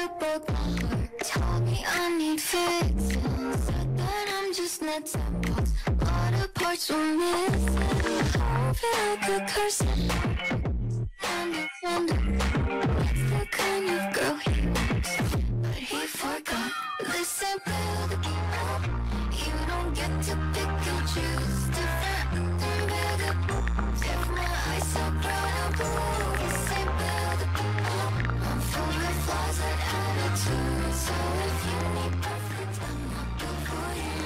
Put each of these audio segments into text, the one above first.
to broke my heart. Told me I need fixing. Said that I'm just nuts and bolts. All the parts were missing. I feel like a curse. And I wonder what's the kind of girl he wants. But he forgot. Listen, brother, you don't get to pick and choose. Different than better. If my eyes so brown and blue, this ain't better. I'm full of flaws and attitudes. So if you need perfect, I'm not good for you.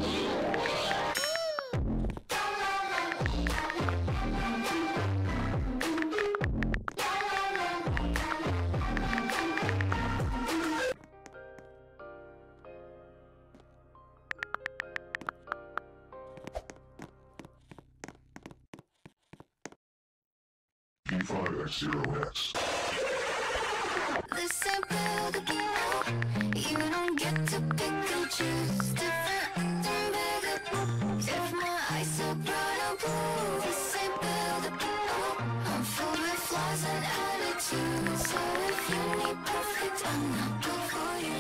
P5X0X. Listen, brother, you don't get to pick and choose. Different than better. If my eyes so bright and blue, this ain't better. I'm full of flaws and attitudes. So if you need perfect, I'm not good for you.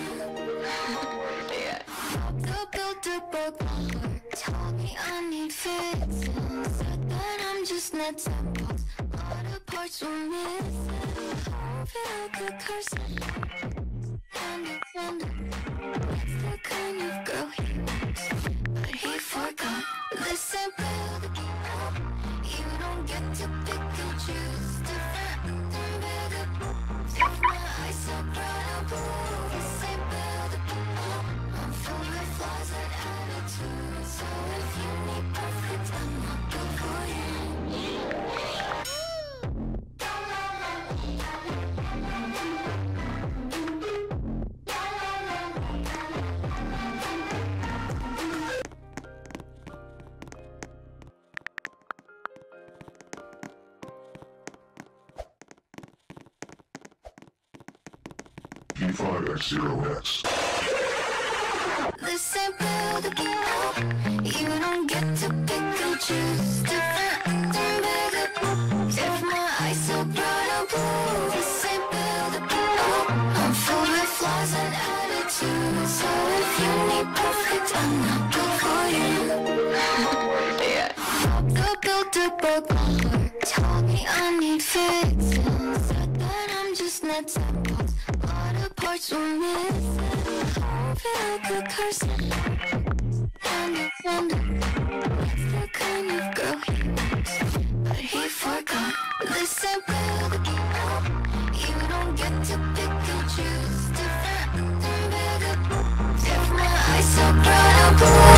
The builder broke my heart. Told me I need fixing. Said that I'm just nuts and bolts. All the parts were missing. I feel like a curse. And I wonder what's the kind of girl he wants. But he forgot. Listen, brother, you don't get to pick and choose. Different than better. If my eyes so bright and blue, this ain't better. I'm full of flaws and attitudes. So if you need perfect, I'm not good for you. P5X0X. Listen, brother, you don't get to pick and choose. Different than better. If my eyes so bright and blue, this ain't better. I'm full of flaws and attitudes. So if you need perfect, I'm not good for you. The builder broke my heart. Told me I need fixing. Said that I'm just nuts and bolts. All the parts were missing. I feel like a curse. And I wonder what's the kind of girl he wants. But he forgot. Listen, brother, you don't get to pick and choose. Different than better. If my eyes so bright and blue.